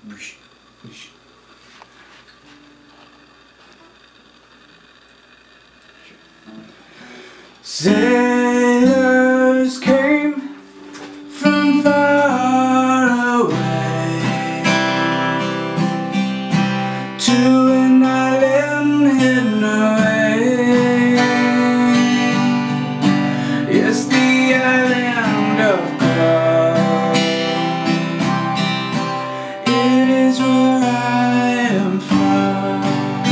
Sailors came from far away to an island hidden away. Yes, the island of God. It is where I am from.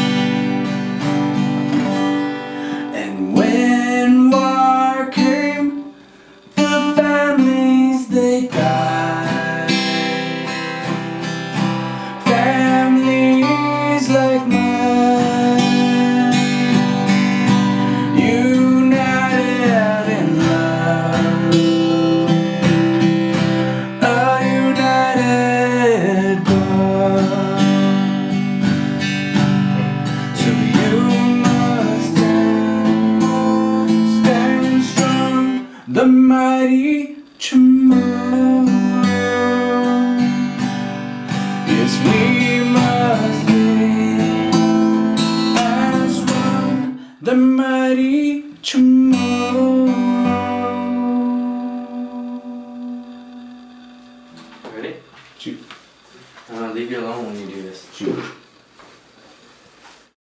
And when war came, the families they died. Families like mine, united in love, a united bond. So you must stand strong, the mighty Chamorro. Yes, we must be as one, the mighty Chamorro.